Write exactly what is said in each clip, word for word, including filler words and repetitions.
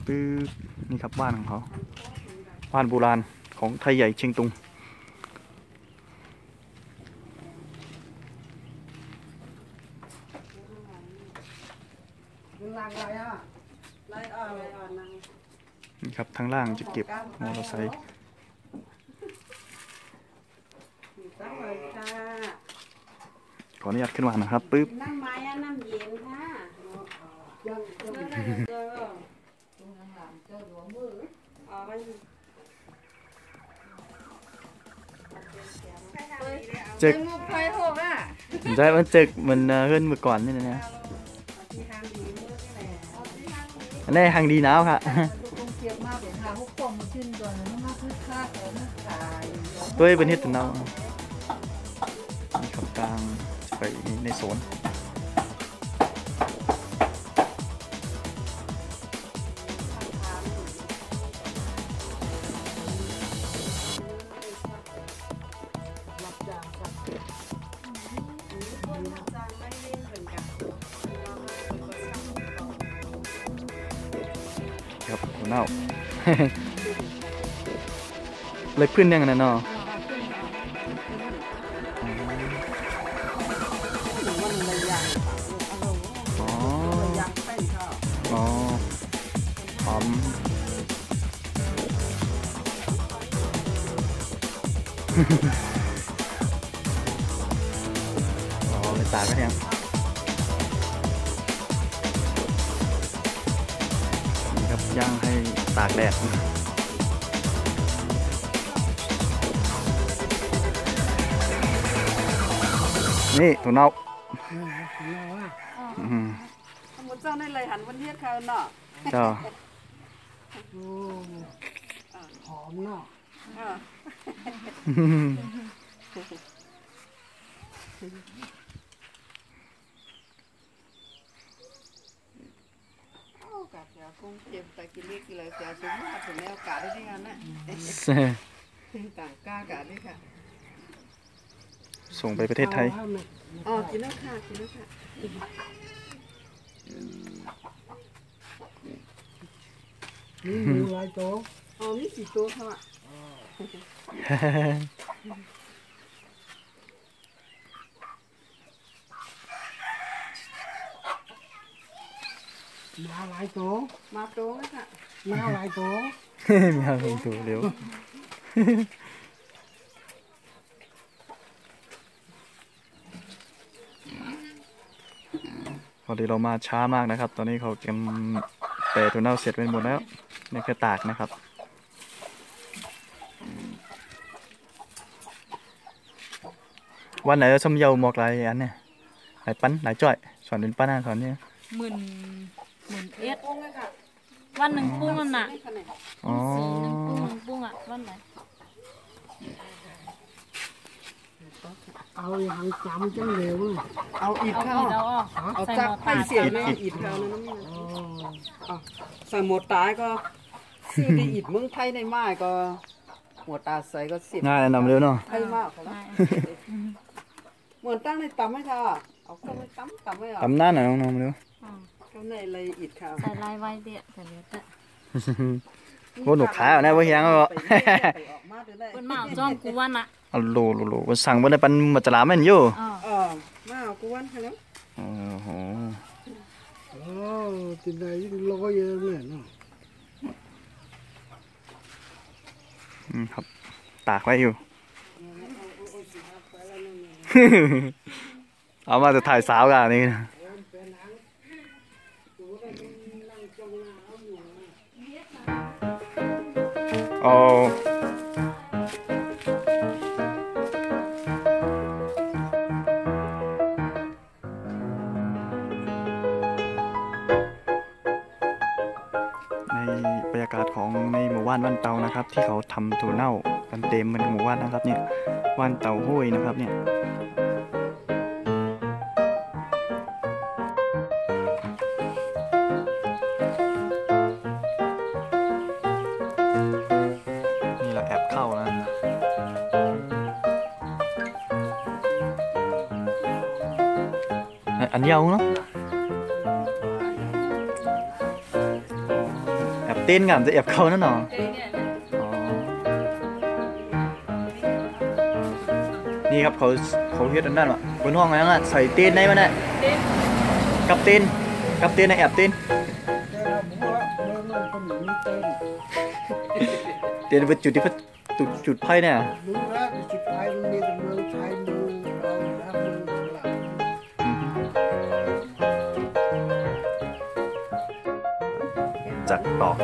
ปื๊บนี่ครับบ้านของเขาบ้านโบราณของไทยใหญ่เชียงตุงนี่ครับทางล่างจะเก็บมอเตอร์ไซค์ขออนุญาตขึ้นมานะครับปึ๊บน้ำไม้น้ำเย็นค่ะจึกใช่มันจึกมันเฮิร์นเมื่อก่อนนี่นะอันนี้ทางดีหนาวค่ะตัวเป็นเฮ็ดหนาวขับกลางจะไปในโซนครับหัวเน่าเลยพื้นยังไงนะเนาะอ๋อหอมอ๋อไปตากก็ยังนี่ครับย่างให้ตากแดดนี่ถั่วเน่าหมดเจ้าในเลยหันวันเทียดเขาเนาะเจ้าหอมเนาะกาเสียคงเจ็บแต่กินเล็กกินเลยเสียสูงมากถึงแนวกาได้ที่งานน่ะต่างกากาได้ค่ะส่งไปประเทศไทยอ๋อกินแล้วค่ะกินแล้วค่ะนี่มีหลายตัวอ๋อมีสี่ตัวค่ะมาหลายตัวมาตัวค่ะมาหลายตัวมีอะไรตัวเร็วพอดีเรามาช้ามากนะครับตอนนี้เขาเตรียมแปรถั่วเน่าเสร็จไปหมดแล้วในกระตากนะครับวันไหนเราชมเยาหมอกหลายอันเนี่ยหลายปั้นหลายจ่อยสอนเป็นปั้นอ่ะสอนเนี่ยหมื่นหมื่นเอ็ดวันหนึ่งปุ้งนั่นน่ะสีหนึ่งปุ้งหนึ่งปุ้งอ่ะวันไหนเอาอย่างจำจังเร็วเอาอิดเข้าเอาจักไปเสียในอิดเข้านั่นนี่อ๋อใส่หมดตายก็ซื้อในอิดเมืองไทยในไม้ก็หัวตาใส่ก็เสียง่ายนำเร็วเนาะไทยมากเหมือนตั้งในตำให้ค่ะเอาเข้าไปตำตำให้อ่ะตำหน้าหน่อยน้องๆเร็วข้างในเลยอิดค่ะใส่ลายไว้เดียแต่เดี๋ยวแต่โอ้หนูขายเอาแน่บ่เฮียงก็เป็นหมาจ้อมกูวันอ่ะอ๋อโลโลโลมันสั่งบนในปันมาจลามันอยู่เออมาเอากูวันแล้วโอ้โหโอ้ติดไหนลอยเยอะเลยเนาะอืมครับตากไว้อยู่เอามาจะถ่ายสาวกันนี่โอ้บรรยากาศของในหมู่บ้านว่านเตานะครับที่เขาทำถั่วเน่ากันเต็มเป็นหมู่บ้านนะครับเนี่ยว่านเตาห้วยนะครับเนี่ยนี่เราแอบเข้านะอันยาวเนาะแอบเต้นงามจะแอบเข้านั่นหรออ๋อนี่ครับเขาเขาเฮ็ดอันนั้นวะบนห้องอะไรอ่ะใส่เต้นได้มั้ยเนี่ยกับเต้นกับเต้นนะแอบเต้น เต้นเป็นจุดที่พัดจุดจุดไพ่เนี่ยรู้แล้วจุดไฟมันมีแต่เมืองไทยเมืองเราแล้วเมืองหลังจากตอก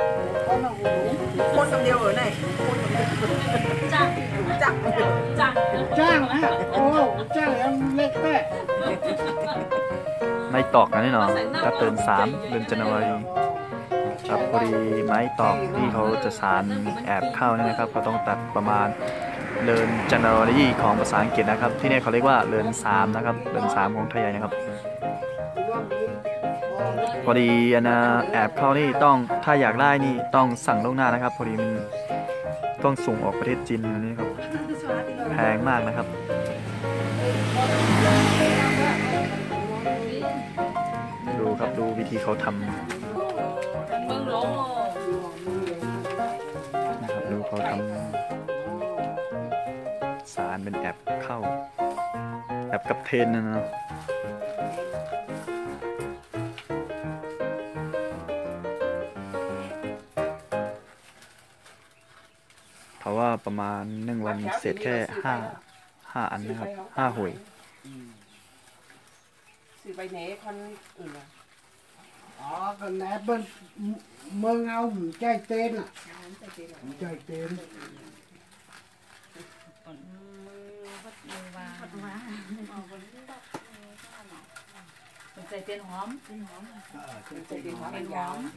คนคนเดียวเหรอไหนจังจักจังจ้างนะโอ้จ้างแล้วเล็กแม่ไม้ตอกนะนี่เนาะถ้าเดินสามเดินจันทร์วารีครับพอดีไม้ตอกที่เขาจะสารแอบเข้านี่นะครับเขาต้องตัดประมาณเดินจันทร์วารีของภาษาอังกฤษนะครับที่นี่เขาเรียกว่าเดินสามนะครับเดินสามของไทยใหญ่นะครับพอดีอันนะแอบเข้านี่ต้องถ้าอยากได้นี่ต้องสั่งล่วงหน้านะครับพอดีมันต้องส่งออกประเทศจีนอันนี้ครับแพงมากนะครับดูครับดูวิธีเขาทำเมืองหลวงนะครับดูเขาทำสารเป็นแอปเข้าแอปกับเทนนะเนาะเพราะว่าประมาณหนึ่งวันเสร็จแค่ห้าห้าอันนะครับห้าหวยสิไปไหนคนอื่นอ่ะอ๋อกันแอบเป็นเมืองเอาใจเต้นอ่ะใจเต้นใส่เตียนหอมใจดีหอมเป็นหยาอวม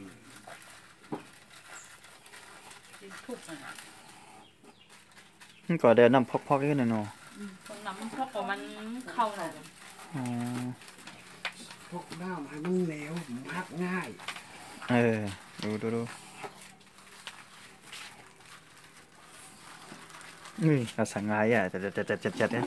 เป็นทุกข์อ่ะมันก็เดินน้ำพอกๆขึ้นนะเนาะตรงน้ำพอกของมันเข้าหน่อยอ๋อพวกน้ำให้มันเหลวหักง่ายเออดูดูดูนี่ภาษาไงอ่ะจัดจัดจัดจัดจัดเนี่ย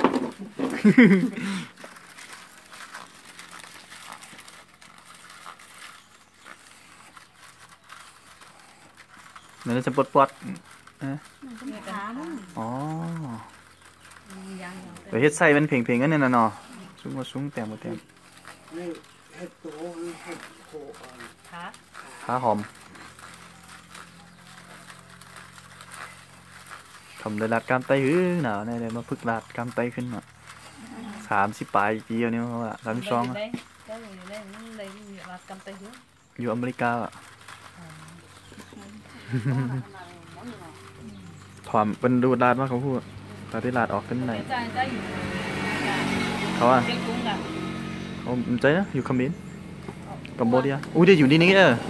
นั่นจะปวดปวดเออมีขาอ๋อยังแต่เฮ็ดไส้มันเพ่งๆกันเนี่ยนะเนาะซุ้งมาซุ้งแต้มมาแต้มนี่เห็ดโตเห็ดโคอ่อนขาขาหอมทำเลยลาดกล้ามไตหื้อหนาวเนี่ยเลยมาฝึกลาดกล้ามไตขึ้นมาสามสิบปลายปีแล้วเนี่ยเพราะว่าสามสิบสองอะได้ได้ได้ได้รัดกำไตเยอะอยู่อเมริกาอ่ะถอมเป็นดูลาดมากเขาพูดตอนที่ลาดออกขึ้นไหนใจใจอยู่เขาอ่ะเจ๊กุ้งอ่ะเขาผมใจนะอยู่เขมรกัมพูชาอู้เดี๋ยวอยู่นี่นี่เออ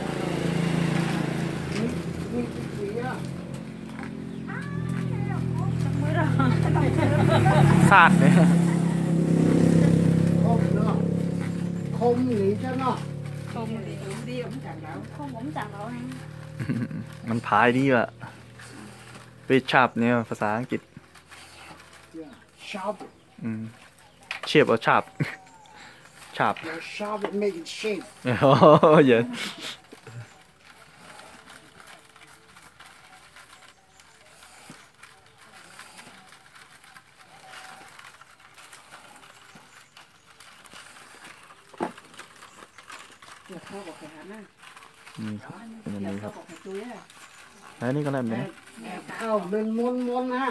นี่สีอ่ะซาดเลยคมเนาะคมหนีจ้ะเนาะคมดีดีผมจังแล้วคมผมจังแล้วมันพายดีว่ะไปชาบเนี่ยภาษาอังกฤษ sharp อืมเชียบเอาชาบ ชาบ yeah, sharp it make it shape โอ้เยอะเดี๋ยวพ่อบอกแค่นั้นนี่ครับเป็นอย่างนี้ครับบอกให้ตุ้ยอ่ะแล้วนี่ก็เริ่มเลยนะเอาเป็นม้วนม้วนๆนะ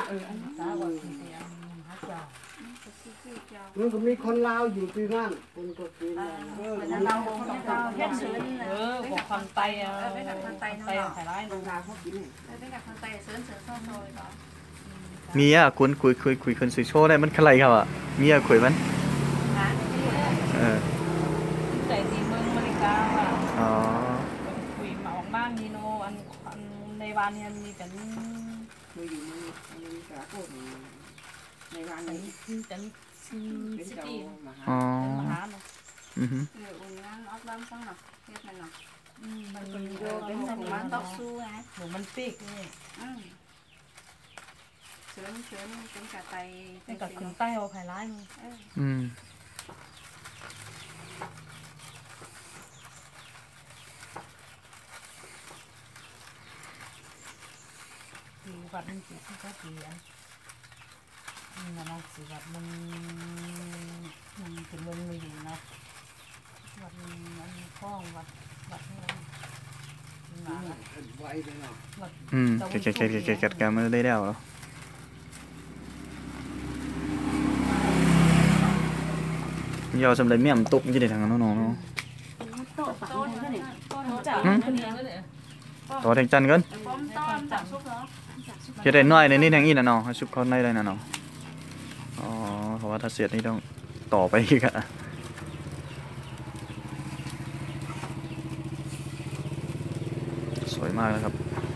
มันก็มีคนลาวอยู่ที่นั่นคนก็กินเราเราเฮ็ดซื้อเออบอกคนไตอ่ะไปกับคนไตไตไข่ร้ายโรงงานเขากินนี่ไปกับคนไตเสือเสือซ่อนโซ่เลยก่อนมีอ่ะคุณคุยคุยคุยคนสวยโชว์ได้มันใครครับอ่ะมีอ่ะคุยมันเออใจดีเมืองอเมริกาอ่ะอ๋อคุยมาออกบ้านนี่โนอันอันในวันนี้มีแต่คุยอยู่มันมันกระโดดในวันแต่นี้แต่เป็นซิเจ้าตี้มหาอ๋อมหาเนาะอือฮึเออวันนั้นออกบ้านสังหนักเฮ็ดมันหนักมันเป็นโยเป็นสมุนต้องสู้ไงหมูมันปีกนี่อืมเชิญเชิญเป็นกะไตเป็นกับขึ้นใต้เอาไข่ร้ายนี่อืมวัดมันสิสิก็เปลี่ยนนี่นะนะสิวัดมันมันเป็นลมเลยอยู่นะวัดมันคล้องวัดวัดนี่มาไว้เลยเนาะวัดอืมเก็ดเก็ดเก็ดเก็ดเก็ดเก็ดกันมาได้แล้วเหรอนี่เอาสำเร็จเมี่ยมตุกยี่เด็ดทางน้องๆเนาะโต๊ะโต๊ะนี่โต๊ะจับต่อแทงจันกันป้อมต้อนจับซุปเหรอจะได้น้อยในนี่แทงอีน่ะเนาะให้ซุปเขาในได้น่ะเนาะอ๋อเพราะว่าถ้าเสียดนี่ต้องต่อไปอีกอะสวยมากนะครับ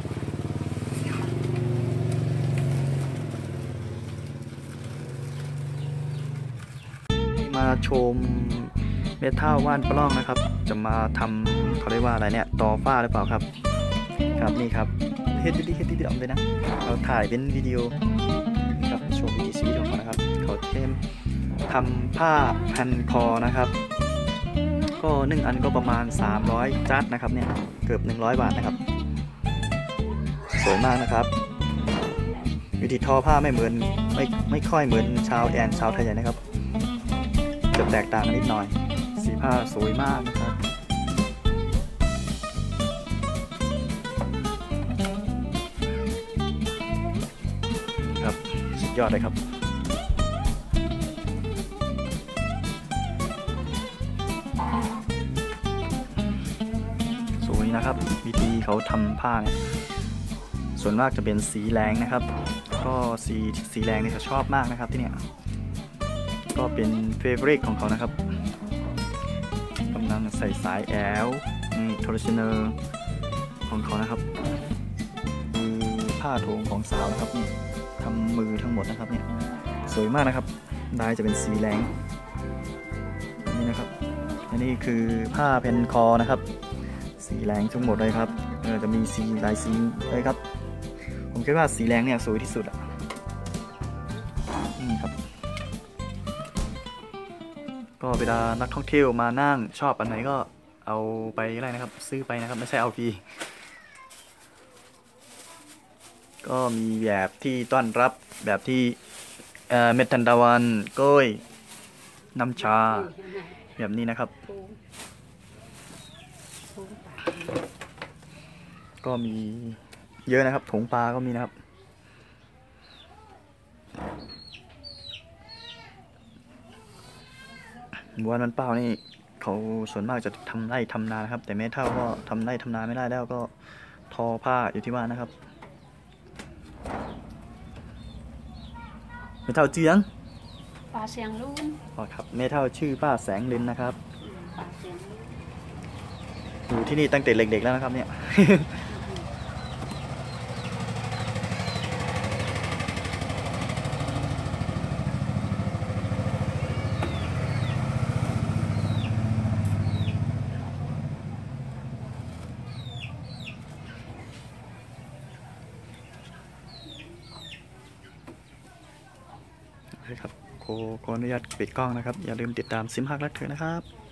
มาชมเมทัลว่านปล้องนะครับจะมาทำเขาเรียกว่าอะไรเนี่ยต่อฟ้าหรือเปล่าครับครับนี่ครับเฮ็ดดีๆเฮ็ดดีๆเอาเลยนะเราถ่ายเป็นวิดีโอครับชมวิถีชีวิตของเขานะครับเขาเทมทำผ้าพันคอนะครับก็หนึ่งอันก็ประมาณสามร้อยจัดนะครับเนี่ยเกือบหนึ่งร้อยบาทนะครับสวยมากนะครับวิธีทอผ้าไม่เหมือนไม่ไม่ค่อยเหมือนชาวแอนชาวไทยใหญ่นะครับจะแตกต่างกันนิดหน่อยสีผ้าสวยมากนะครับครับสุดยอดเลยครับสวยนะครับวิธีเขาทำผ้าเนี่ยส่วนมากจะเป็นสีแรงนะครับก็สีสีแรงนี่เขาชอบมากนะครับที่เนี่ยก็เป็นเฟเวอริตของเขานะครับกำลังใส่สายแอลนี่โทรชเนอร์ของเขานะครับคือผ้าโถงของสาวนะครับนี่ทำมือทั้งหมดนะครับเนี่ยสวยมากนะครับลายจะเป็นสีแรงนี่นะครับอันนี้คือผ้าเพนคอนะครับสีแรงทั้งหมดเลยครับเออจะมีสีลายสีเลยครับผมคิดว่าสีแรงเนี่ยสวยที่สุดอ่ะนี่ครับก็เวลานักท่องเที่ยวมานั่งชอบอันไหนก็เอาไปอะไรนะครับซื้อไปนะครับไม่ใช่เอาฟรีก็มีแบบที่ต้อนรับแบบที่เอ่อเมทันดาวันก้อยน้ำชาแบบนี้นะครับก็มีเยอะนะครับถุงปลาก็มีนะครับบัวมันเปล่านี่เขาส่วนมากจะทำไร่ทำนานะครับแต่แม่เท่าก็ทำไร่ทำนาไม่ได้แล้วก็ทอผ้าอยู่ที่บ้านนะครับแม่เท่าเจียงปลาเสียงลุ่นอ๋อครับแม่เท่าชื่อป้าแสงลินนะครับปลาเสียงลุ่นอยู่ที่นี่ตั้งแต่เด็กๆแล้วนะครับเนี่ย โอเคครับขอขออนุญาตปิดกล้องนะครับอย่าลืมติดตามซิมฮักรักเธอนะครับ